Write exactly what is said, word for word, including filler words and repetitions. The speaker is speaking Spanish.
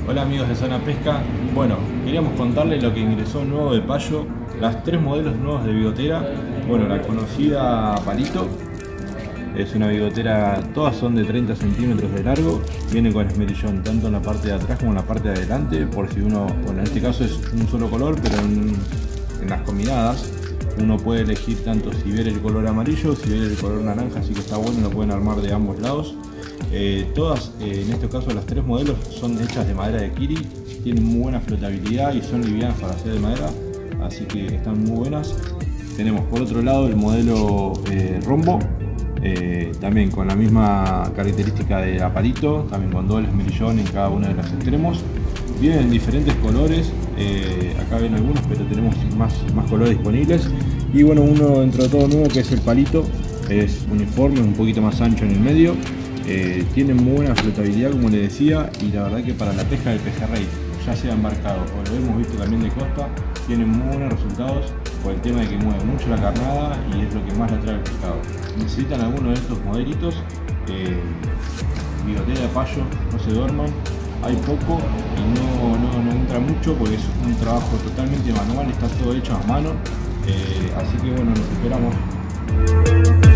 Hola amigos de Zona Pesca. Bueno, queríamos contarles lo que ingresó nuevo de Payo, las tres modelos nuevos de bigotera. Bueno, la conocida Palito, es una bigotera, todas son de treinta centímetros de largo, viene con esmerillón tanto en la parte de atrás como en la parte de adelante, por si uno, bueno en este caso es un solo color, pero en, en las combinadas uno puede elegir tanto si ver el color amarillo, si ver el color naranja, así que está bueno, lo pueden armar de ambos lados. Eh, todas, eh, en este caso las tres modelos son hechas de madera de Kiri, tienen muy buena flotabilidad y son livianas para hacer de madera, así que están muy buenas. Tenemos por otro lado el modelo eh, Rombo, eh, también con la misma característica de Palito, también con doble esmerillón en cada uno de los extremos. Vienen en diferentes colores, eh, acá ven algunos, pero tenemos más, más colores disponibles. Y bueno, uno dentro de todo nuevo que es el Palito, es uniforme, un poquito más ancho en el medio. Eh, tiene muy buena flotabilidad, como les decía, y la verdad que para la pesca del pejerrey, ya sea embarcado o lo hemos visto también de costa, tiene muy buenos resultados por el tema de que mueve mucho la carnada y es lo que más le atrae al pescado. Necesitan alguno de estos modelitos, eh, bigotera de Payo, no se duerman, hay poco y no, no, no entra mucho porque es un trabajo totalmente manual, está todo hecho a mano, eh, así que bueno, nos esperamos.